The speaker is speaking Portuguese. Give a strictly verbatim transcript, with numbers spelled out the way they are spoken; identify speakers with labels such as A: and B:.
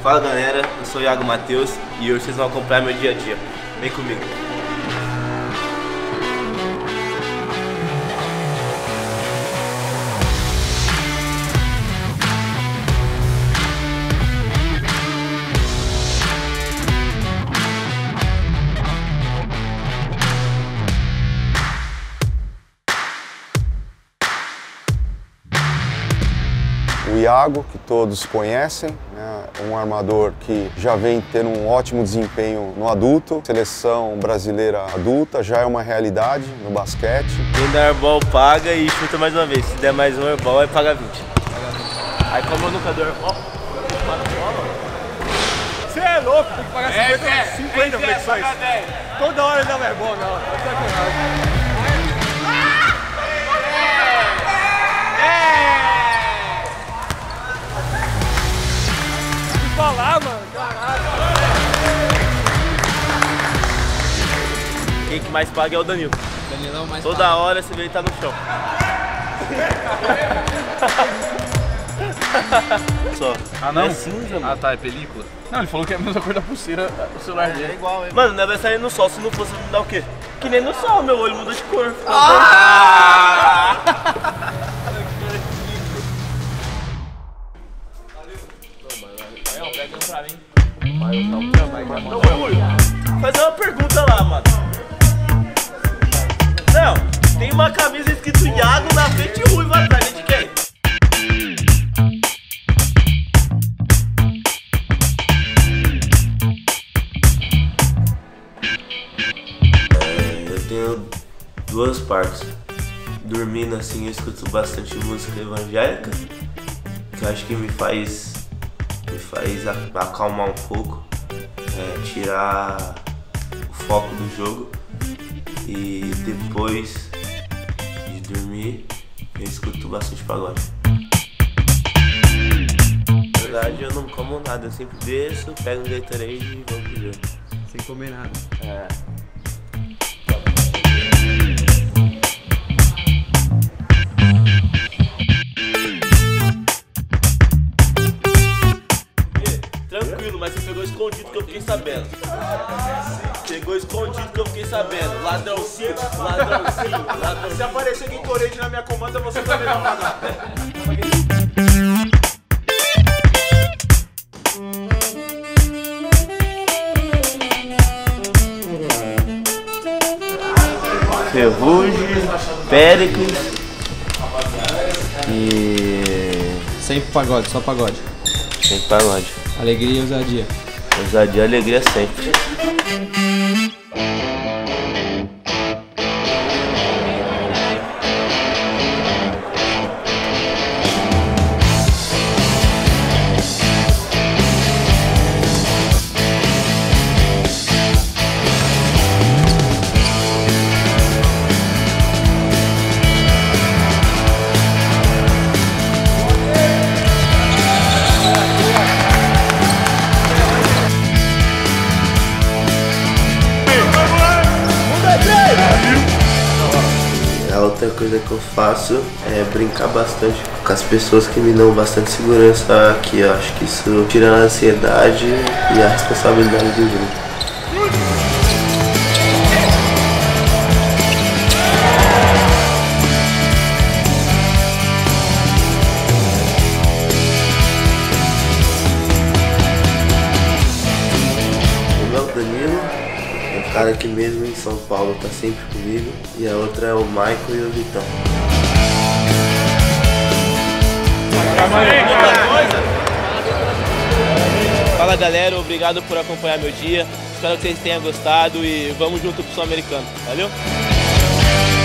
A: Fala galera, eu sou o Iago Matheus e hoje vocês vão acompanhar meu dia a dia. Vem comigo.
B: O Iago, que todos conhecem, né? Um armador que já vem tendo um ótimo desempenho no adulto. Seleção brasileira adulta já é uma realidade no basquete.
A: Quem dá airball paga e chuta mais uma vez. Se der mais um airball, aí paga vinte. Aí como eu nunca dou airball,
C: você é louco, tem que pagar cinquenta, cinquenta flexões. Toda hora ele dá airball, não. Tá sacanagem. Falar, mano, caralho.
A: Quem que mais paga é o Danilo.
D: Danilão mais
A: Toda
D: paga.
A: hora você vê ele tá no chão. Só.
C: Ah, não?
A: É cinza, mano.
C: Ah, tá, é película? Não, ele falou que é a mesma cor da pulseira, o celular dele.
A: É igual, é. Mano, não vai sair no sol, se não fosse mudar o quê? Que nem no sol, meu olho muda de cor.
C: Ah!
D: Pra mim.
A: Não, fazer uma pergunta lá, mano. Não, tem uma camisa escrito Iago na frente e Ruivo atrás, a gente quer. É, eu tenho duas partes. Dormindo assim, eu escuto bastante música evangélica, que eu acho que me faz me faz acalmar um pouco, é, tirar o foco do jogo, e depois de dormir eu escuto bastante pagode. Na verdade eu não como nada, eu sempre desço, pego um Gatorade e vou pro jogo.
D: Sem comer nada.
A: É. Tranquilo, mas você pegou escondido que eu fiquei sabendo. Pegou escondido que eu fiquei sabendo. Ladrãozinho, ladrãozinho, ladrãozinho.
C: Se aparecer Gatorade na minha comanda, você também não pagar.
A: Ferrugem, Péricles e...
D: Sempre pagode, só pagode.
A: Sem pagode.
D: Alegria e ousadia.
A: Ousadia e alegria sempre. A outra coisa que eu faço é brincar bastante com as pessoas que me dão bastante segurança aqui. Eu acho que isso tira a ansiedade e a responsabilidade do jogo. O meu Danilo, o cara que mesmo em São Paulo tá sempre comigo, e a outra é o Michael e o Vitão. Fala galera, obrigado por acompanhar meu dia, espero que vocês tenham gostado e vamos junto pro Sul-Americano, valeu?